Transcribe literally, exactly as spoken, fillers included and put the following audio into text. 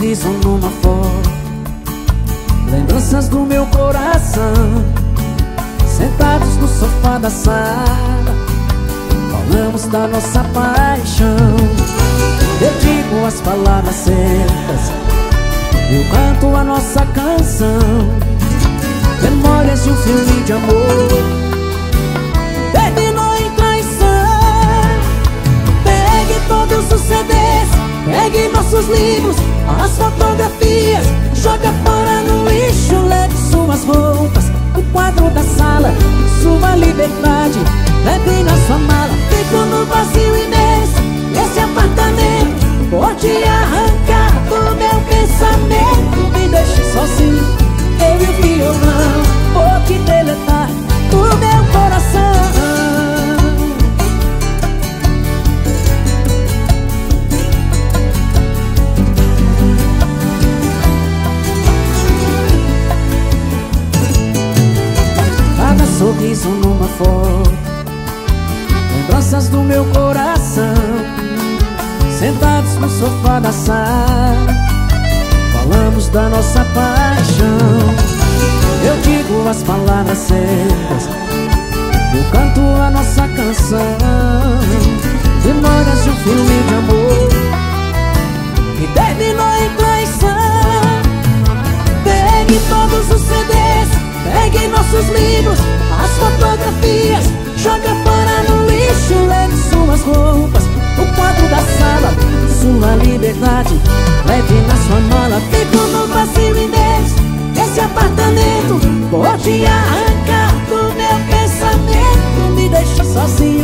sorriso numa foto, lembranças do meu coração, sentados no sofá da sala, falamos da nossa paixão. Eu digo as palavras certas, eu canto a nossa canção, memórias de um filme de amor, terminou em traição. Pegue todos os C Ds, pegue nossos livros, as fotografias, joga fora no lixo. Leve suas roupas, o quadro da sala, sua liberdade, leve na sua mala. Fico no vazio imenso, esse apartamento, vou te arrancar do meu pensamento. Me deixe sozinho, eu e o violão, vou te deletar do meu coração. Cada sorriso numa foto, lembranças do meu coração, sentados no sofá da sala, falamos da nossa paixão. Eu digo as palavras certas, eu canto a nossa canção, memórias de um filme de amor que terminou em traição. Pegue todos os C Ds, pegue nossos livros, as fotografias, joga fora no lixo. Leve suas roupas, o quadro da sala, sua liberdade, leve na sua mala. Fico no vazio imenso, esse apartamento, vou te arrancar do meu pensamento. Me deixa sozinho,